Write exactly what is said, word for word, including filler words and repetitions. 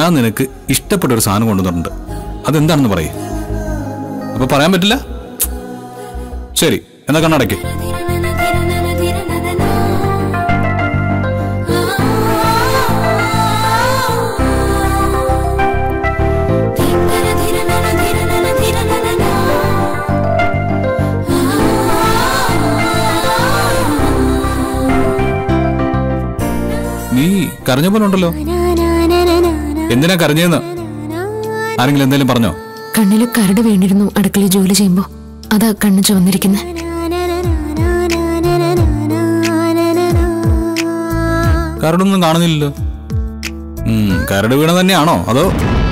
ഞാൻ നിനക്ക് ഇഷ്ടപ്പെട്ട ഒരു സാധനം കൊണ്ടുവന്നിട്ടുണ്ട്. അതെന്താണെന്ന് പറയേ. അപ്പൊ പറയാൻ പറ്റില്ല? ശരി, എന്നാ കണ്ണടയ്ക്ക്. നീ കരഞ്ഞ പോലെ ഉണ്ടല്ലോ. എന്തിനാ കരഞ്ഞെന്ന് ആരെങ്കിലും എന്തെങ്കിലും പറഞ്ഞോ? കണ്ണില് കരട് വീണിരുന്നു അടുക്കളയിൽ ജോലി ചെയ്യുമ്പോ. അതാ കണ്ണ് ചുവന്നിരിക്കുന്നത്. കരടൊന്നും കാണുന്നില്ലല്ലോ. കരട് വീണ തന്നെയാണോ അതോ?